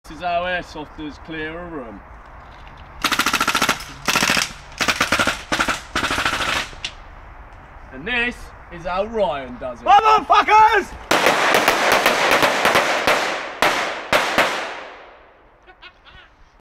This is how Airsofters clear a room. And this is how Ryan does it. Motherfuckers!